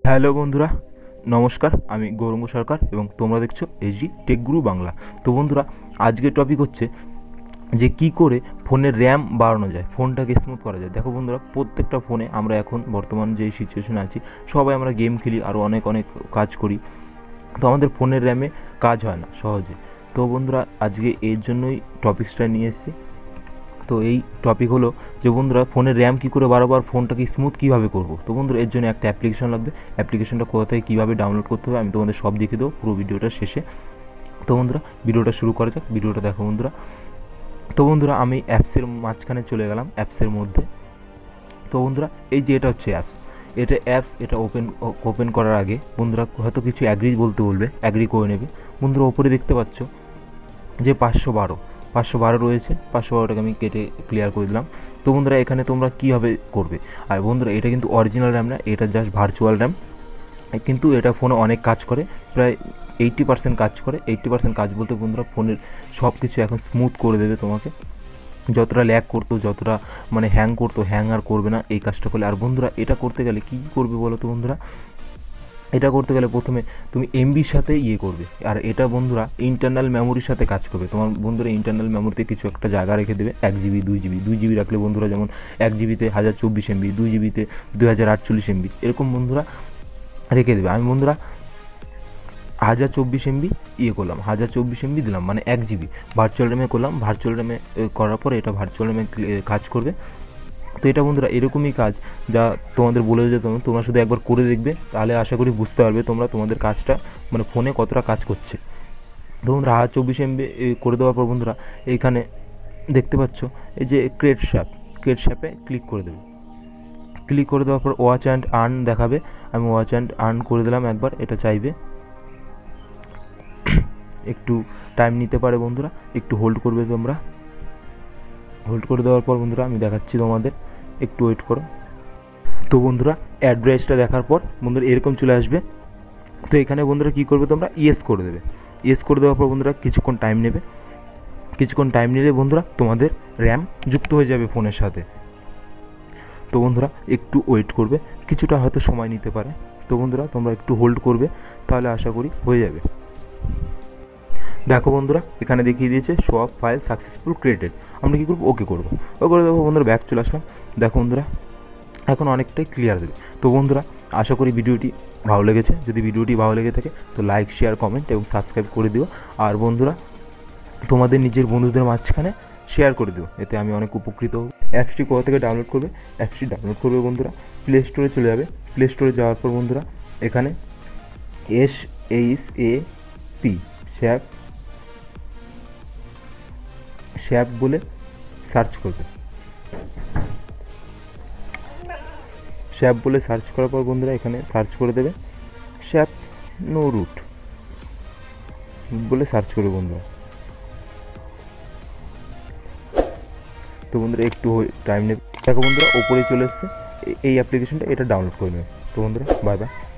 Hello বন্ধুরা, নমস্কার। আমি গৌরঙ্গ সরকার এবং তোমরা দেখছো এসডি টেক গুরু বাংলা। তো বন্ধুরা, আজকের টপিক হচ্ছে যে কি করে ফোনের র্যাম বাড়ানো যায়, ফোনটাকে স্মুথ করা যায়। দেখো বন্ধুরা, প্রত্যেকটা ফোনে আমরা এখন বর্তমান যে সিচুয়েশনে আছি, সবাই আমরা গেম খেলি, আরও অনেক অনেক কাজ করি। তো আমাদের ফোনের র্যামে কাজ হয় না সহজে। তো বন্ধুরা, আজকে এর জন্যই টপিক্সটা নিয়ে এসেছি। তো এই টপিক হলো যে বন্ধুরা, ফোনের র্যাম কী করে বারবার ফোনটাকে স্মুথ কীভাবে করবো। তো বন্ধুরা, এর জন্য একটা অ্যাপ্লিকেশন লাগবে। অ্যাপ্লিকেশনটা কোথা থেকে কীভাবে ডাউনলোড করতে হবে আমি তোমাদের সব দেখিয়ে দেবো পুরো ভিডিওটা শেষে। তো বন্ধুরা, ভিডিওটা শুরু করা যাক। ভিডিওটা দেখো বন্ধুরা। তো বন্ধুরা, আমি অ্যাপসের মাঝখানে চলে গেলাম, অ্যাপসের মধ্যে। তো বন্ধুরা, এই যে এটা হচ্ছে অ্যাপস, এটা ওপেন করার আগে বন্ধুরা হয়তো কিছু অ্যাগ্রি বলতে বলবে, অ্যাগ্রি করে নেবে। বন্ধুরা, ওপরে দেখতে পাচ্ছ যে 512 রয়েছে। 512টাকে আমি কেটে ক্লিয়ার করে দিলাম। তো বন্ধুরা, এখানে তোমরা কীভাবে করবে। আর বন্ধুরা, এটা কিন্তু অরিজিনাল র্যাম না, এটা জাস্ট ভার্চুয়াল র্যাম। কিন্তু এটা ফোনে অনেক কাজ করে, প্রায় 80% কাজ করে। 80% কাজ বলতে বন্ধুরা, ফোনের সব কিছু এখন স্মুথ করে দেবে তোমাকে। যতটা ল্যাগ করতো, যতটা মানে হ্যাং করতো, হ্যাং আর করবে না এই কাজটা করলে। আর বন্ধুরা, এটা করতে গেলে কী করবে বলো তো বন্ধুরা, এটা করতে গেলে প্রথমে তুমি এমবির সাথে করবে। আর এটা বন্ধুরা ইন্টারনাল মেমোরির সাথে কাজ করবে। তোমার বন্ধুরা ইন্টারনাল মেমোরিতে কিছু একটা জায়গা রেখে দেবে, 1 GB 2 GB রাখলে বন্ধুরা, যেমন 1 GB 1024 MB, 2 GB 2048 MB, এরকম বন্ধুরা রেখে দেবে। আমি বন্ধুরা 1024 MB করলাম, 1024 MB দিলাম, মানে 1 GB ভার্চুয়াল র্যামে করলাম। ভার্চুয়াল র্যামে করার পরে এটা ভার্চুয়াল র্যামে কাজ করবে। তো এটা বন্ধুরা এরকমই কাজ যা তোমাদের বলে যেত, তোমরা শুধু একবার করে দেখবে, তাহলে আশা করি বুঝতে পারবে তোমরা তোমাদের কাজটা মানে ফোনে কতটা কাজ করছে। তো বন্ধুরা, 1024 MB করে দেওয়ার পর বন্ধুরা, এইখানে দেখতে পাচ্ছ এই যে ক্রিয়েট শ্যাপে ক্লিক করে দেবে। ক্লিক করে দেওয়ার পর ওয়াচ অ্যান্ড আর্ন দেখাবে। আমি ওয়াচ অ্যান্ড আর্ন করে দিলাম একবার। এটা চাইবে একটু টাইম নিতে পারে বন্ধুরা, একটু হোল্ড করবে তোমরা। হোল্ড করে দেওয়ার পর বন্ধুরা আমি দেখাচ্ছি তোমাদের, একটু ওয়েট করো। তো বন্ধুরা, অ্যাড্রেসটা দেখার পর বন্ধুরা এরকম চলে আসবে। তো এখানে বন্ধুরা কী করবে, তোমরা ইয়েস করে দেবে। ইয়েস করে দেওয়ার পর বন্ধুরা কিছুক্ষণ টাইম নেবে। কিছুক্ষণ টাইম নিলে বন্ধুরা তোমাদের র্যাম যুক্ত হয়ে যাবে ফোনের সাথে। তো বন্ধুরা একটু ওয়েট করবে, কিছুটা হয়তো সময় নিতে পারে। তো বন্ধুরা, তোমরা একটু হোল্ড করবে, তাহলে আশা করি হয়ে যাবে। দেখো বন্ধুরা, এখানে দেখিয়ে দিয়েছে show of file successful created. আমরা কী করবো, ওকে করবো। ও করে দেবো বন্ধুরা, ব্যাক চলে আসলাম। দেখো বন্ধুরা, এখন অনেকটাই ক্লিয়ার দেবে। তো বন্ধুরা, আশা করি ভিডিওটি ভালো লেগেছে। যদি ভিডিওটি ভালো লেগে থাকে তো লাইক, শেয়ার, কমেন্ট এবং সাবস্ক্রাইব করে দিও। আর বন্ধুরা, তোমাদের নিজের বন্ধুদের মাঝখানে শেয়ার করে দিও, এতে আমি অনেক উপকৃত হব। অ্যাপসটি কোথা থেকে ডাউনলোড করবে, অ্যাপসটি ডাউনলোড করবে বন্ধুরা প্লে স্টোরে চলে যাবে। প্লে স্টোরে যাওয়ার পর বন্ধুরা এখানে SHAP শ্যাপ বলে সার্চ করবে। শ্যাপ বলে সার্চ করার পর বন্ধুরা এখানে সার্চ করে দেবে শ্যাপ নো রুট বলে সার্চ করবে বন্ধুরা। তো বন্ধুরা একটু টাইম নেবে। দেখো বন্ধুরা, ওপরে চলে এসছে এই অ্যাপ্লিকেশনটা, এটা ডাউনলোড করে নেবে। তো বন্ধুরা, বাই বাই।